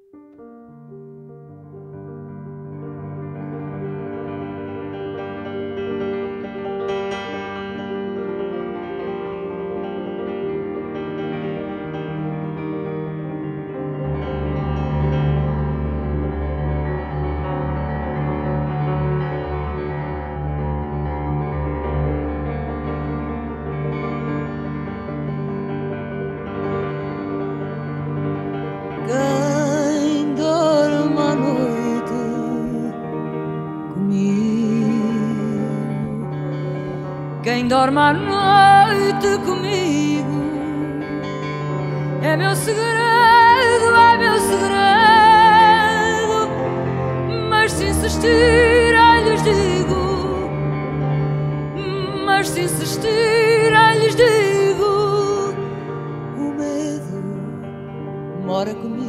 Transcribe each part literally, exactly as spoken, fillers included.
Quem dorme à noite comigo, quem dorme à noite comigo, é meu segredo, é meu segredo. Mas se insistirem lhes digo, mas se insistirem lhes digo, o medo mora comigo,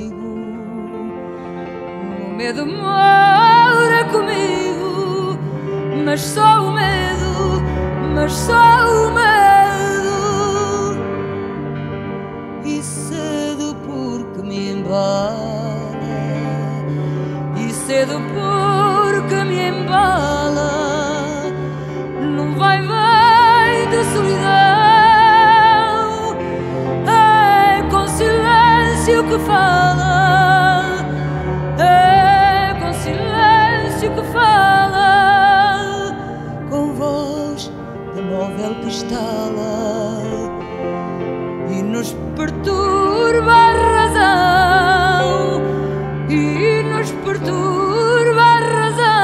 o medo mora comigo, mas só o medo, mas só o medo. E cedo porque me embala, e cedo porque me embala, num vai-vai de solidão, é com silêncio que fala, é com silêncio que fala, com voz de móvel que estala e nos perturba a razão, e nos perturba a razão.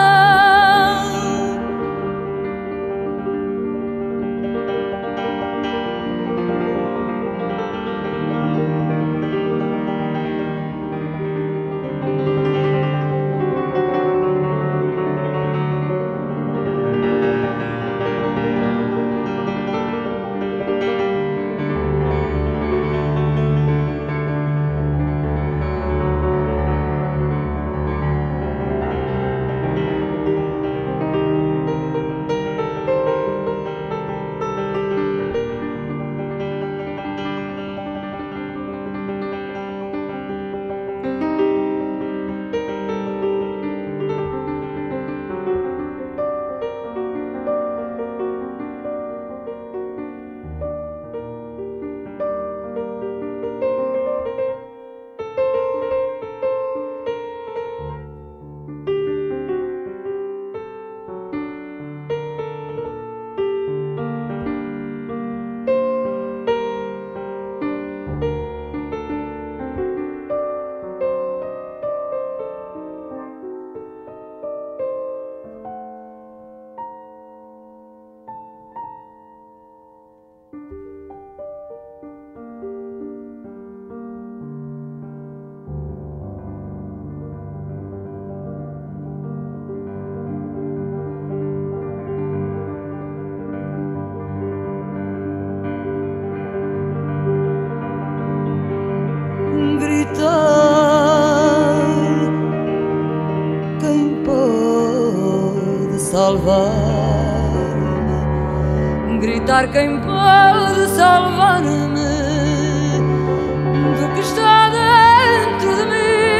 Quem pode salvar-me? Gritar quem pode salvar-me do que está dentro de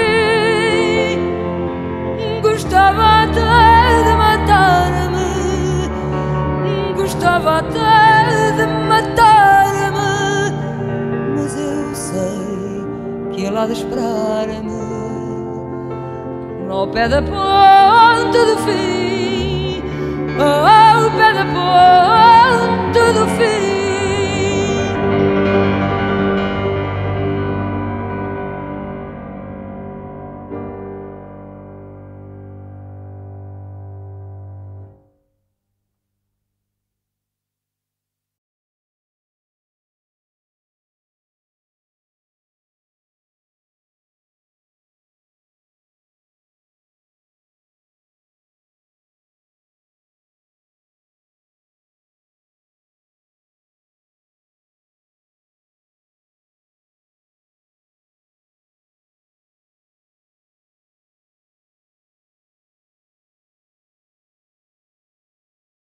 mim. Gostava até de matar-me, gostava até de matar-me, mas eu sei que ele há de esperar-me ao pé da ponte do fim, ao pé da ponte.